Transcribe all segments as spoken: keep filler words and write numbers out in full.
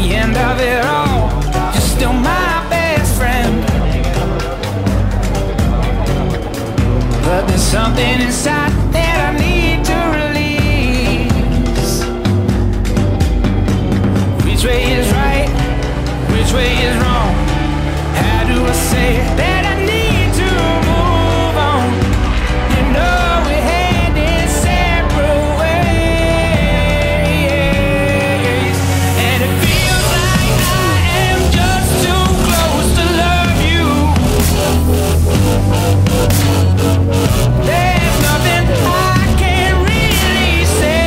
the end of it all, you're still my best friend. But there's something inside that I need to release. Which way is right? Which way is wrong? How do I say that I need to move on? You know we're heading separate ways, and it feels like I am just too close to love you. There's nothing I can really say.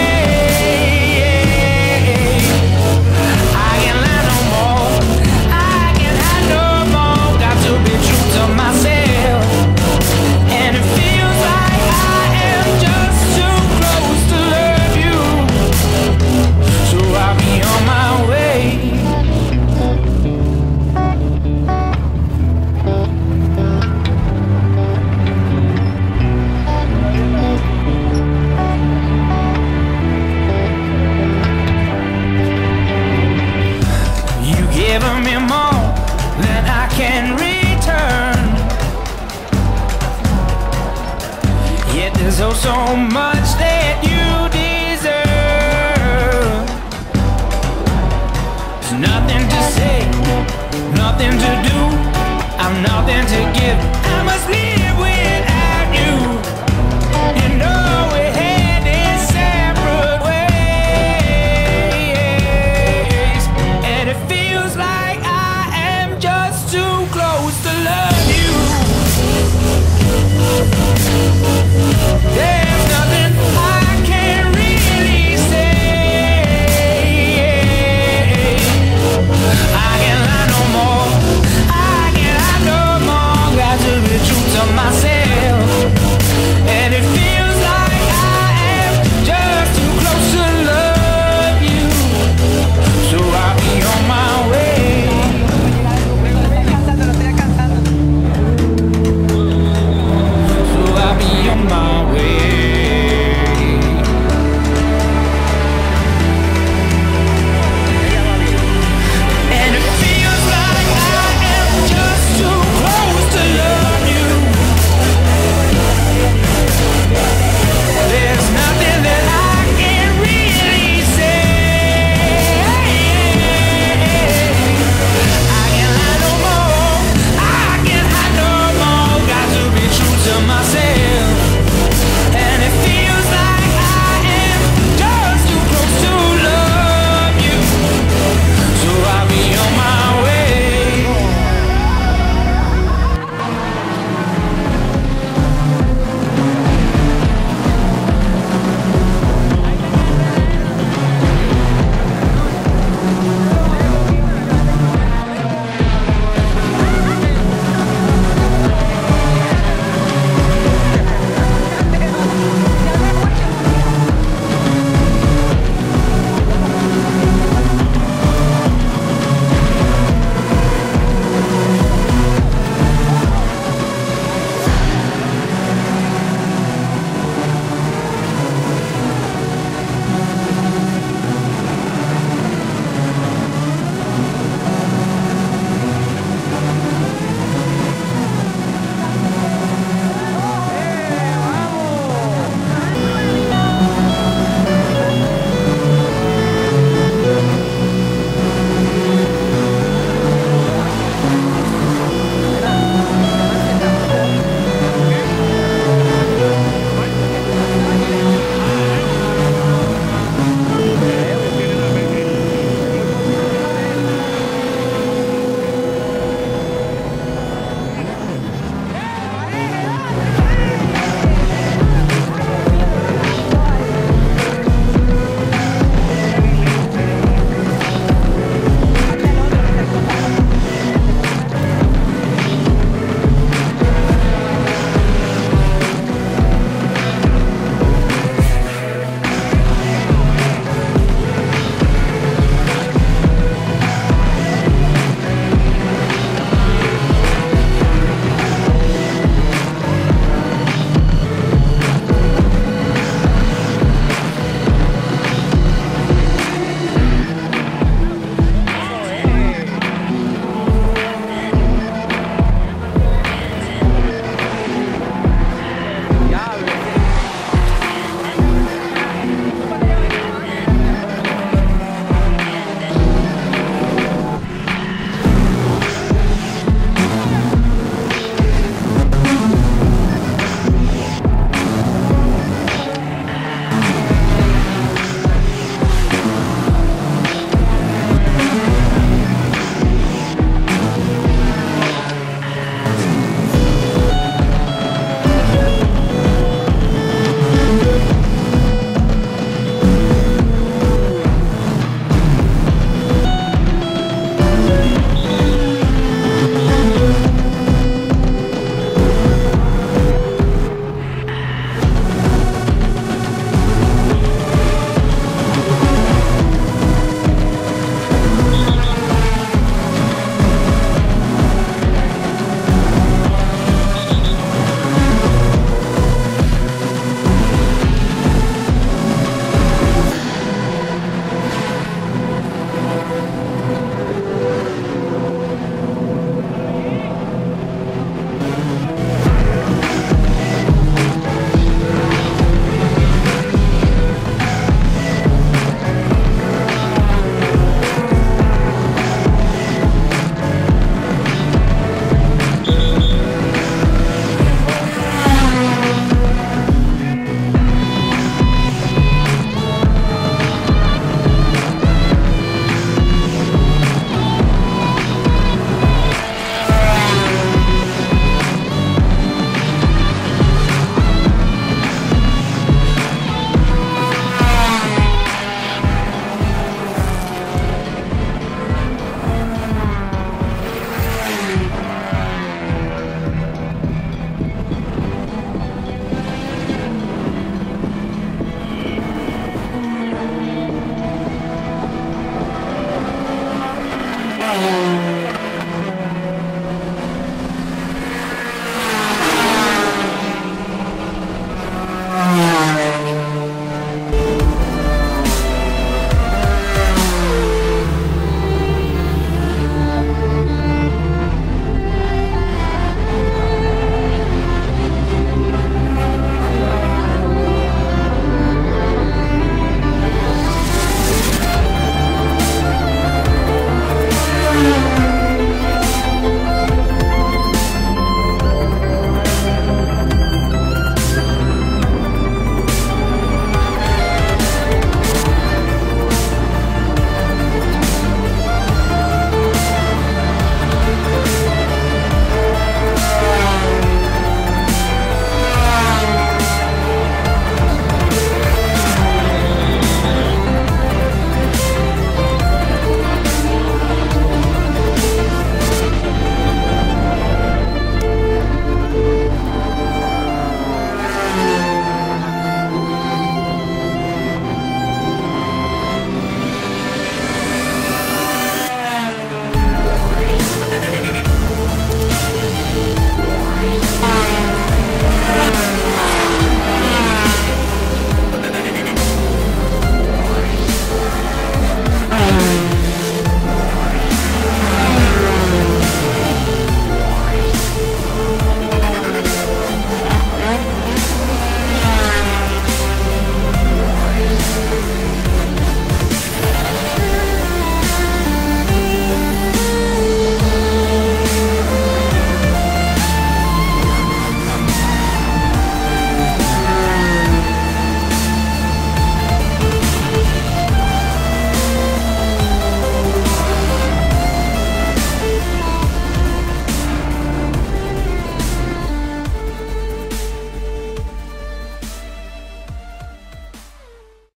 I can lie no more, I can hide no more. Got to be true to myself, and it feels like I am just too close to love you. So I'll be on my way. You've given me more than I can return, yet there's oh so much that you deserve. There's nothing to say, nothing to do, I'm nothing to give.